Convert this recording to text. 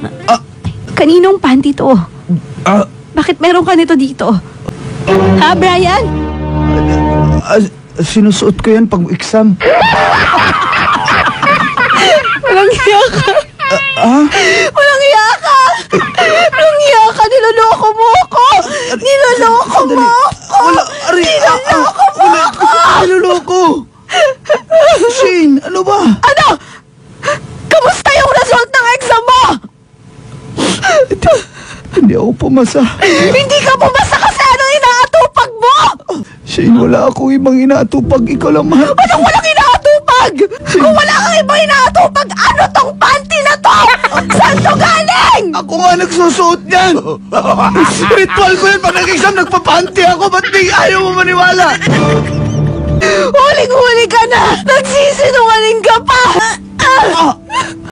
Kaninong panty to? Bakit meron ka nito dito? Ha, Brian? Sinusuot ko yan pag-exam. Walang hiya ka. Walang hiya ka. Walang hiya ka. Niloloko mo ako. Niloloko mo ako. Niloloko mo ako. Niloloko. Shane, ano ba? Ano? Kamusta yung result ng exam mo? Hindi ako pumasa. Hindi ka pumasa kasi ano inaatupag mo? Shane, wala akong ibang inaatupag. Ikaw lang mahal. Anong walang inaatupag? Kung wala kang ibang inaatupag, ano tong panty na to? Saan to galing? Ako nga nagsusuot niyan. Ritual ko yan. Pag nag-exam, nagpapanti ako. Ba't di ayaw mo maniwala? Huling-huli ka na! Nagsisinungaling ka pa!